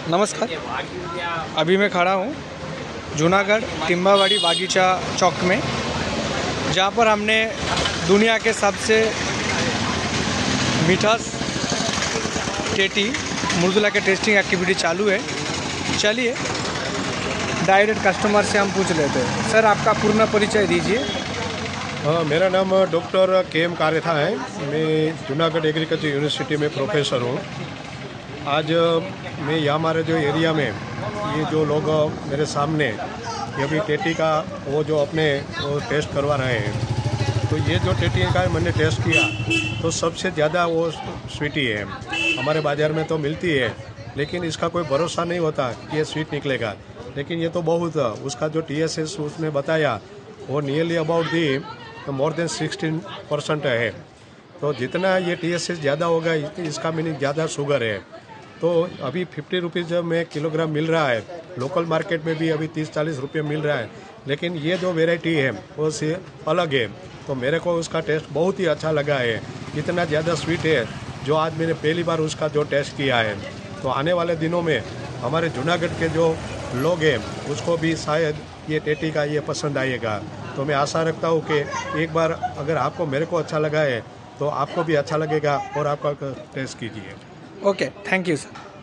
नमस्कार। अभी मैं खड़ा हूँ जूनागढ़ टिम्बावाड़ी बागीचा चौक में, जहाँ पर हमने दुनिया के सबसे मिठास टेटी मुर्दुला के टेस्टिंग एक्टिविटी चालू है। चलिए डायरेक्ट कस्टमर से हम पूछ लेते हैं। सर, आपका पूर्ण परिचय दीजिए। मेरा नाम डॉक्टर के.एम. कारेथा है। मैं जूनागढ़ एग्रीकल्चर यूनिवर्सिटी में प्रोफेसर हूँ। आज मैं यहाँ हमारे जो एरिया में ये जो लोग मेरे सामने ये भी टेटी का वो जो अपने वो टेस्ट करवा रहे हैं, तो ये जो टेटी का मैंने टेस्ट किया तो सबसे ज़्यादा वो स्वीटी है। हमारे बाज़ार में तो मिलती है, लेकिन इसका कोई भरोसा नहीं होता कि ये स्वीट निकलेगा। लेकिन ये तो बहुत, उसका जो TSS उसने बताया वो nearly about the more than 16% है। तो जितना ये TSS ज़्यादा होगा इसका मीनिंग ज़्यादा शुगर है। तो अभी 50 रुपीज़ में किलोग्राम मिल रहा है, लोकल मार्केट में भी अभी 30-40 रुपये मिल रहा है। लेकिन ये जो वेराइटी है वो से अलग है, तो मेरे को उसका टेस्ट बहुत ही अच्छा लगा है। इतना ज़्यादा स्वीट है जो आज मैंने पहली बार उसका जो टेस्ट किया है। तो आने वाले दिनों में हमारे जूनागढ़ के जो लोग हैं उसको भी शायद ये टेटी का ये पसंद आएगा। तो मैं आशा रखता हूँ कि एक बार अगर आपको मेरे को अच्छा लगा है तो आपको भी अच्छा लगेगा और आपका टेस्ट कीजिए। Okay, thank you sir.